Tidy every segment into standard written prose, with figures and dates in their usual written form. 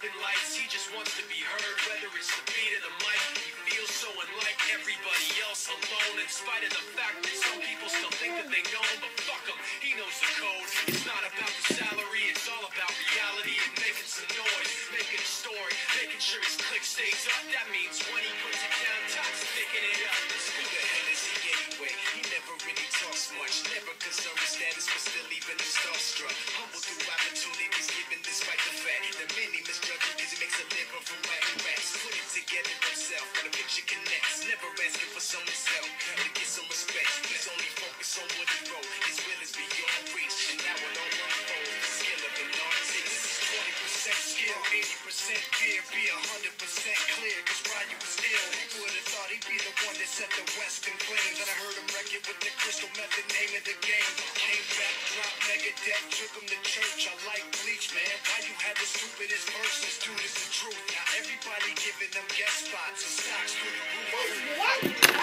flipping lights. He just wants to be heard, whether it's the beat of the mic. He feels so unlike everybody else, alone, in spite of the fact that some people still think that they know him. But fuck him, he knows the code. It's not about the salary, it's all about reality and making some noise, making a story, making sure his click stays up. That means when he puts it down, Tops picking it up. Who the hell is he anyway? He never really talks much, never concerned with status, but still even the starstruck. Humble through opportunities given despite the fact that many misjudge him because he makes a living from writing raps. Put it together himself when a picture connects, never asking for someone's help to get some respect. He's only focused on what he wrote. His will is beyond reach, and now it all unfolds. The skill of an artist. This is 20% skill, 80% fear, be 100% clear, cause Ryan was ill. Who would've thought he'd be the one that set the West in flames? And I heard him wreck it with the crystal method, name of the game. Came back, dropped Megadeth, took him to church. I like Bleach, man. Why you had the stupidest verses? Dude, it's the truth. Now everybody giving them guest spots and stocks through the roof. 10%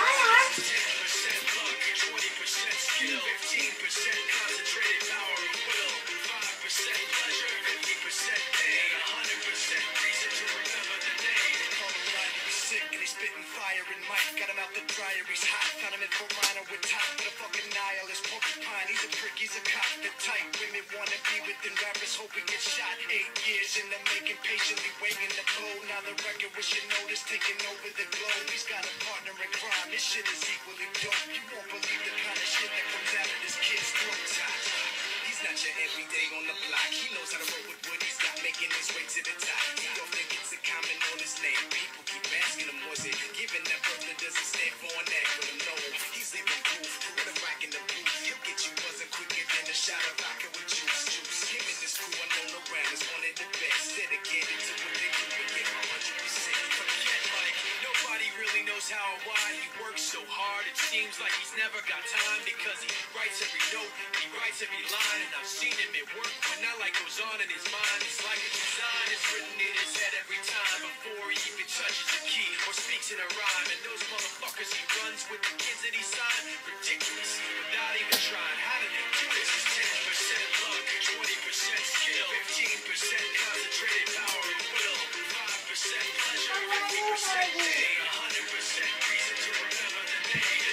luck, 20% skill, 15% concentrated power of will, 5% pleasure, 50% pain, 100% reason to remember the name. They call him Ryan, he was sick and he's spitting fire and Mike got him out the dryer, he's hot. Found him in Verona with top, but a fucking nihilist porcupine. He's a prick, he's a cop. The type women wanna be within rappers, hope he gets shot. 8 years in the making, patiently waiting the blow. Now the record with your notice taking over the globe. He's got a partner in crime, this shit is equally dope. You won't believe the kind of shit that comes out of this kid's throat. He's not your everyday on the block. He knows how to roll with what he's got, making his way to the top. He don't think it's a comment on his name. People keep asking him, was it given that brother doesn't stand for an act? But no, he's living proof. With a rock in the booth, he'll get you buzzing quicker than a shot of vodka with juice. Him and this crew unknown around is one of the best. Dedicated to what they do and get 100%. Forget Mike, nobody really knows how or why he works so hard. It seems like he's never got time because he writes every note, he writes every line, and I've seen him at work when that light goes on in his mind. It's like a design is written in his head every time before he even touches a key or speaks in a rhyme. And those motherfuckers he runs with, the kids that he signed, ridiculous, without even trying. How did he do this? 10% luck, 20% skill, 15% concentrated power of will, 5% pleasure, 50% pain, 100% reason to remember the name.